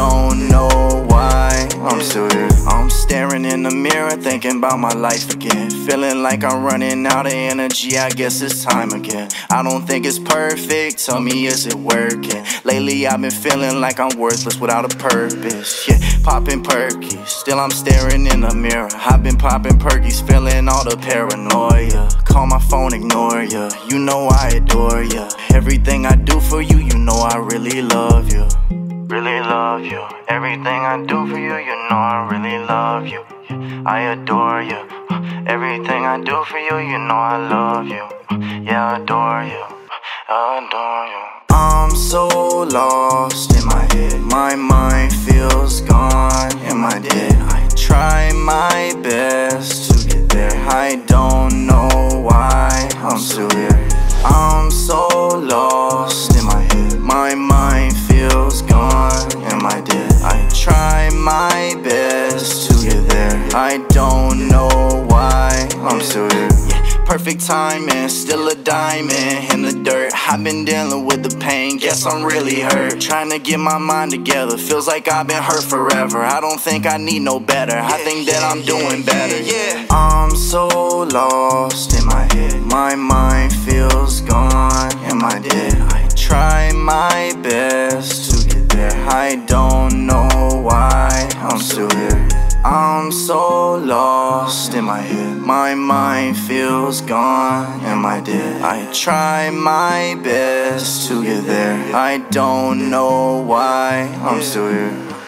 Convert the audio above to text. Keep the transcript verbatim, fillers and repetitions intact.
don't know why I'm still here. I'm staring in the mirror, thinking about my life again. Feeling like I'm running out of energy, I guess it's time again. I don't think it's perfect, tell me is it working? Lately I've been feeling like I'm worthless without a purpose. Yeah, popping perkies, still I'm staring in the mirror. I've been popping perkies, feeling all the paranoia. Call my phone, ignore ya, you know I adore ya. Everything I do for you, you know I really love you. Really love you. Everything I do for you, you know I really love you. I adore you. Everything I do for you, you know I love you. Yeah, I adore you. I adore you. I'm so lost in my head. My mind feels gone in my dead. I try my best to get there. I don't know why I'm still here. I'm so lost in my head. My mind feels gone in my dead. I try my best to get there. I don't know why I'm still here. Yeah, perfect timing, still a diamond in the dirt. I've been dealing with the pain, guess I'm really hurt. Trying to get my mind together, feels like I've been hurt forever. I don't think I need no better, I think that I'm doing better. Yeah, I'm so lost in my head. My mind feels gone in my dead. I try my best to get there. I don't know why I'm still here. I'm so lost in my head. My mind feels gone in my dead. I try my best to get there. I don't know why I'm still here.